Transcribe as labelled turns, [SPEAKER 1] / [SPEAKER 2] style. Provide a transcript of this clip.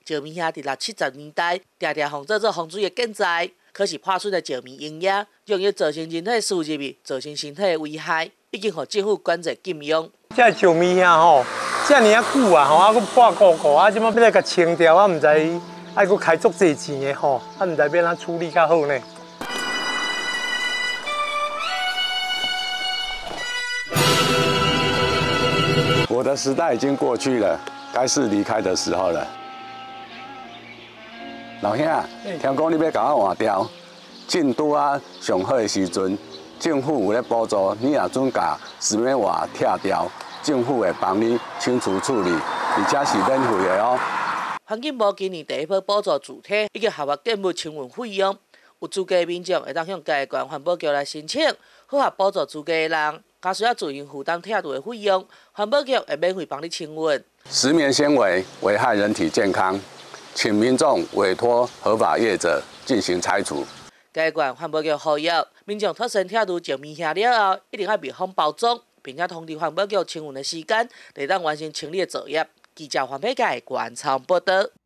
[SPEAKER 1] 石棉遐伫60、70年代常常防做风水的建材，可是破损的石棉溶液容易造成人体输入去，造成身体的危害，已经互政府管制禁用。
[SPEAKER 2] 这石棉遐吼，遮尔啊久啊吼，啊佫破古古啊，即马要来甲清掉，啊毋知爱佫开足济钱的吼，啊毋知要怎处理较好呢？
[SPEAKER 3] 我的时代已经过去了，该是离开的时候了。老兄，听讲你要甲我换掉，进度啊上好的时阵，政府有咧补助，你若准假是要换拆掉，政府会帮你清除处理，而且是免费的哦。
[SPEAKER 1] 环境部今年第一波补助主体以及合法建物清运费用，有资格的民众会当向嘉义县环保局来申请，符合补助资格的人。 假需要自行负担拆除的费用，环保局会免费帮你清运。
[SPEAKER 3] 石棉纤维危害人体健康，请民众委托合法业者进行拆除。
[SPEAKER 1] 嘉义县环保局呼吁民众脱身拆除石棉下了后，一定要密封包装，并且通知环保局清运的时间，来当完成清理的作业。记者黄佩佳县采报道。